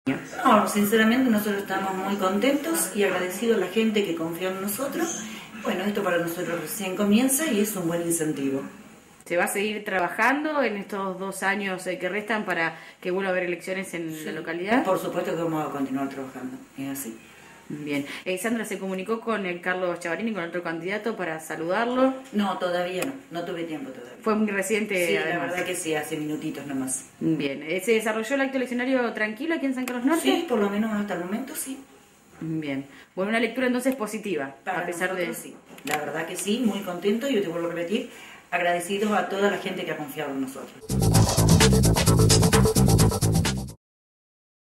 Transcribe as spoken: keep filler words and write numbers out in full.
No, sinceramente nosotros estamos muy contentos y agradecidos a la gente que confía en nosotros. Bueno, esto para nosotros recién comienza y es un buen incentivo. ¿Se va a seguir trabajando en estos dos años que restan para que vuelva a haber elecciones en sí, la localidad? Por supuesto que vamos a continuar trabajando, es así. Bien. Eh, Sandra, ¿se comunicó con el Carlos Chavarini, con otro candidato, para saludarlo? No, todavía no, no tuve tiempo todavía. Fue muy reciente. Sí, además. La verdad que sí, hace minutitos nomás. Bien. ¿Se desarrolló el acto eleccionario tranquilo aquí en San Carlos Norte? Sí, por lo menos hasta el momento sí. Bien. Bueno, una lectura entonces positiva, para a pesar de... sí. La verdad que sí, muy contento, y yo te vuelvo a repetir, agradecidos a toda la gente que ha confiado en nosotros.